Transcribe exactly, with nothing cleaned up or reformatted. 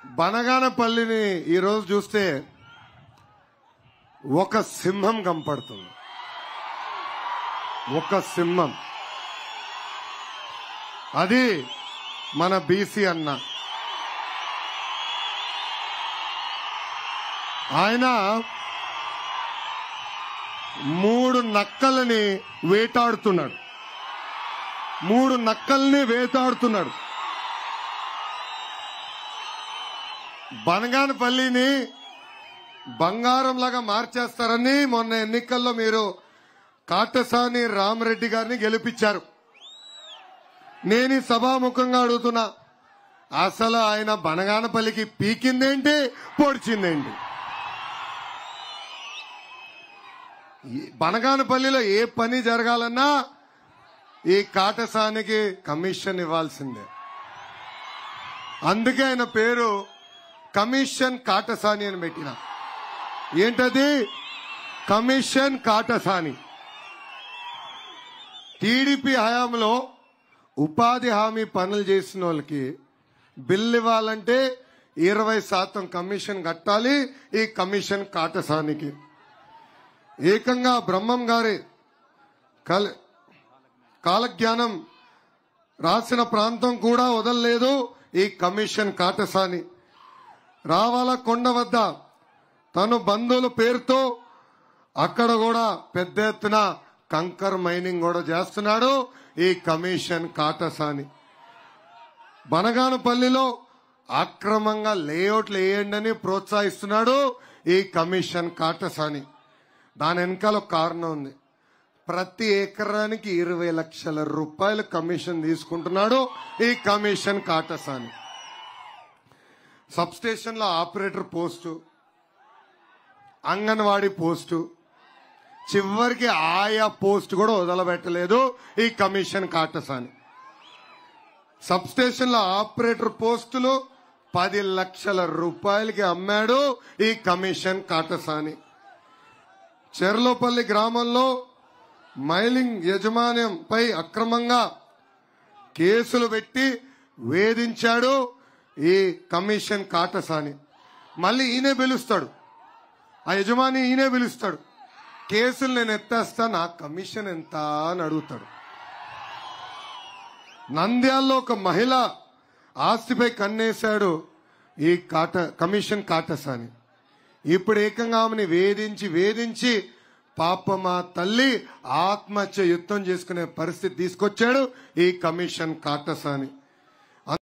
బనగానపల్లిని ఈరోజు చూస్తే ఒక సింహం కనపడుతుంది. ఒక సింహం, అది మన బీసీ అన్న. ఆయన మూడు నక్కలని వేటాడుతున్నాడు మూడు నక్కల్ని వేటాడుతున్నాడు బనగానపల్లిని బంగారంలాగా మార్చేస్తారని మొన్న ఎన్నికల్లో మీరు కాటసాని రామరెడ్డి గారిని గెలిపించారు. నేను ఈ సభాముఖంగా అడుగుతున్నా, అసలు ఆయన బనగానపల్లికి పీకిందేంటి, పొడిచిందేంటి? బనగానపల్లిలో ఏ పని జరగాలన్నా ఈ కాటసానికి కమిషన్ ఇవ్వాల్సిందే. అందుకే ఆయన పేరు కమిషన్ కాటసాని అని పెట్టిన. ఏంటది? కమిషన్ కాటసాని. టీడీపీ హయాంలో ఉపాధి హామీ పనులు చేసిన వాళ్ళకి బిల్లు ఇవ్వాలంటే ఇరవై శాతం కమిషన్ కట్టాలి. ఈ కమిషన్ కాటసానికి ఏకంగా బ్రహ్మం గారి కాలజ్ఞానం రాసిన ప్రాంతం కూడా వదలలేదు ఈ కమిషన్ కాటసాని. రావాల కొండ వద్ద తను బంధువుల పేరుతో అక్కడ కూడా పెద్ద ఎత్తున కంకర్ మైనింగ్ కూడా చేస్తున్నాడు ఈ కమిషన్ కాటసాని. బనగానపల్లిలో అక్రమంగా లేఅవుట్లు వేయండి అని ప్రోత్సహిస్తున్నాడు ఈ కమిషన్ కాటసాని. దాని వెనకాల ఒక కారణం ఉంది. ప్రతి ఎకరానికి ఇరవై లక్షల రూపాయలు కమిషన్ తీసుకుంటున్నాడు ఈ కమిషన్ కాటసాని. సబ్ స్టేషన్ లో ఆపరేటర్ పోస్టు, అంగన్వాడీ పోస్టు, చివరికి ఆయా పోస్ట్ కూడా వదలబెట్టలేదు ఈ కమిషన్ కాటసాని. సబ్ స్టేషన్ లో ఆపరేటర్ పోస్టులు పది లక్షల రూపాయలకి అమ్మాడు ఈ కమిషన్ కాటసాని. చెర్లోపల్లి గ్రామంలో మైనింగ్ యజమాన్యంపై అక్రమంగా కేసులు పెట్టి వేధించాడు ఈ కమిషన్ కాటసాని. మళ్ళీ ఈయనే పిలుస్తాడు, ఆ యజమాని ఈయనే పిలుస్తాడు. కేసులు నేను ఎత్తేస్తా, నా కమిషన్ ఎంత అని అడుగుతాడు. నంద్యాలలో ఒక మహిళ ఆస్తిపై కన్నేశాడు ఈ కాట కమిషన్ కాటసాని. ఇప్పుడు ఏకంగా ఆమెని వేధించి వేధించి పాపమా తల్లి ఆత్మహత్య యుద్ధం చేసుకునే పరిస్థితి తీసుకొచ్చాడు ఈ కమిషన్ కాటసాని.